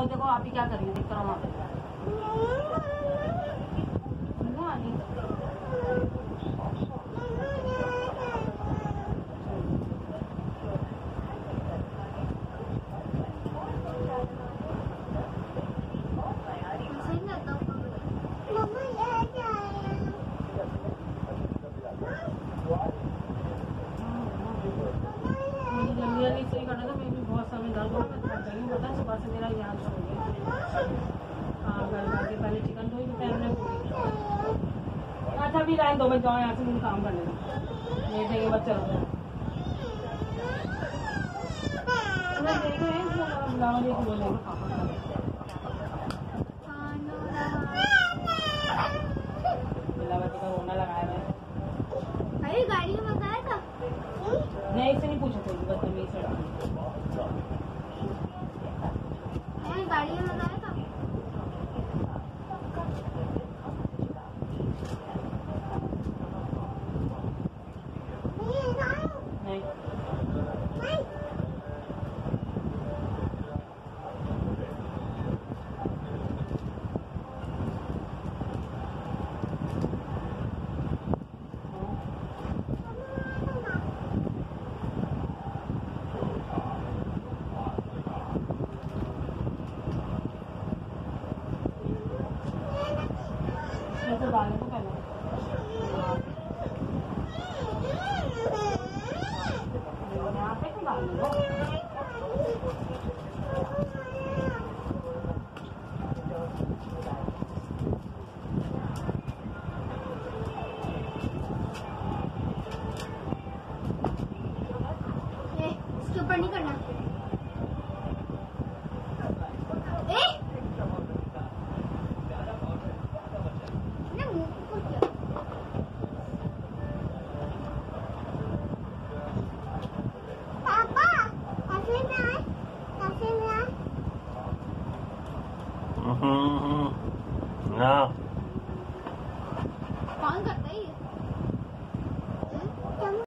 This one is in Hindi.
देखो देखो आप ही क्या कर रही हो, देख कर वहाँ पे जल्दी सही करना था। मैं भी बहुत समय दर्द हो रहा, मैं थक गई हूँ पता है, सुबह से मेरा यहाँ सो गया। हाँ घर जाके पहले चिकन धोई तो पहले पूरी। अच्छा अभी रहने दो, मैं जाऊँ यहाँ से, मुझे काम करने दो, नहीं देंगे बच्चे लोग। मैं देख रहे हैं बुलावा दे के बोलेंगे पापा बुलावती का रोना लगाया है। अरे गाड़ी में मजा आया था? नहीं इससे नहीं पूछा कोई बदतमीज से। गाड़ी में मजा आया था? नहीं तो डालने को पहले यहाँ पे तो डाल दो। इसके ऊपर नहीं करना। ना कौन करता है ये?